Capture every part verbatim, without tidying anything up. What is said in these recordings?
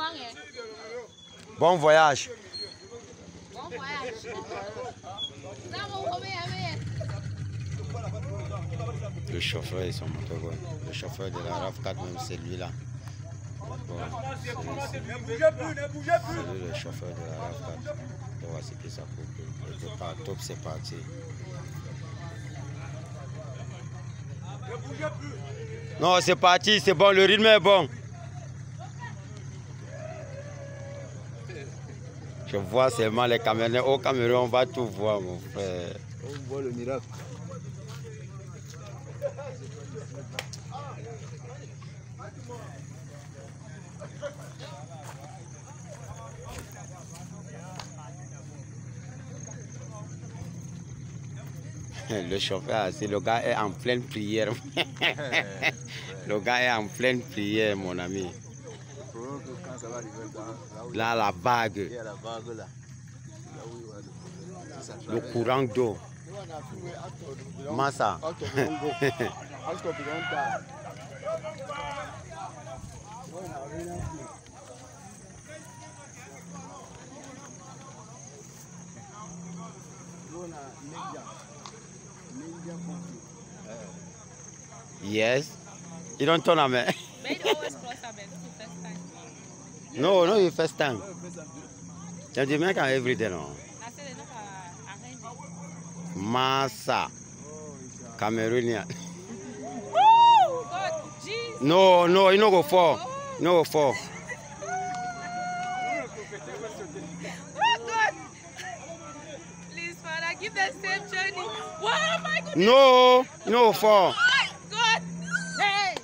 Bon voyage. Bon voyage. Le chauffeur et son moteur. Le chauffeur de la RAV quatre, même c'est lui là. C'est le chauffeur de la RAV quatre. On va voir ce que ça coupe. Le départ top, c'est parti. Non, c'est parti, c'est bon, le rythme est bon. Je vois seulement les Camerounais. Au Cameroun, on va tout voir, mon frère. On voit le miracle. Le chauffeur, c'est le gars est en pleine prière. Le gars est en pleine prière, mon ami. Là, la vague. Le courant d'eau. Massa. Yes. You don't turn on me. But it always cross up and first time. No, no, you first time. You do make every day, no. I said enough arrange. Massa. Cameroonian. Woo! God, Jesus. No, no, you no go fall. You no go fall. Oh God. Please, Father, give them safe journey. Oh my God. No, you no go fall. God. Hey.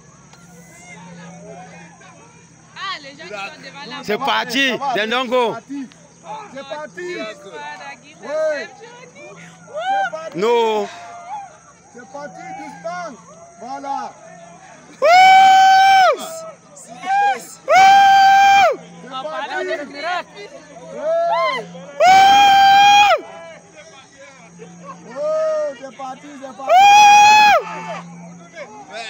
Ah, les gens qui sont devant la C'est parti. Then don't go. C'est parti. Please, Father, give them Ouais. safe journey. C'est parti. No. C'est parti, doucement. Voilà. Woo! Woo! C'est On parle parti. de miracle. Ouais. Woo! Oh, c'est parti, c'est parti.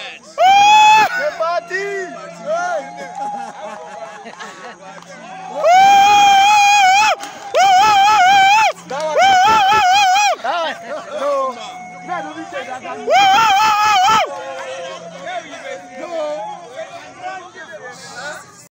Woo! C'est parti. Ouais. Woo!